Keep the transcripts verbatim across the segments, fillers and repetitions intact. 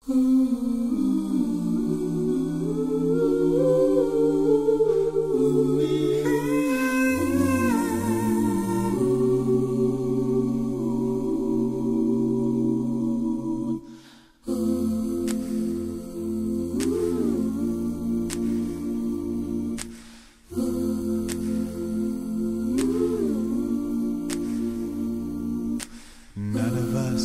None of us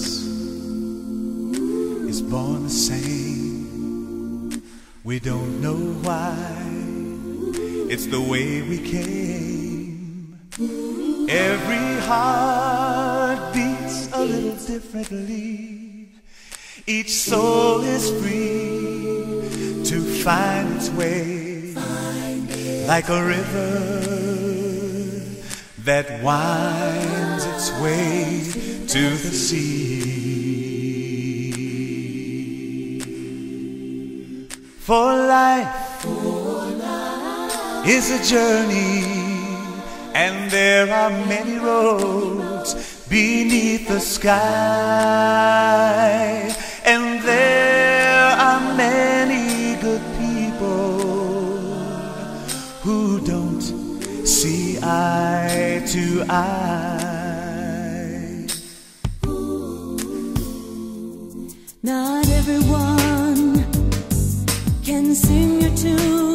is born the same. We don't know why. It's the way we came. Every heart beats a little differently. Each soul is free to find its way, like a river that winds its way to the sea. For life, For life is a journey, and there are many roads beneath the sky, and there are many good people who don't see eye to eye. Not everyone can sing your tune.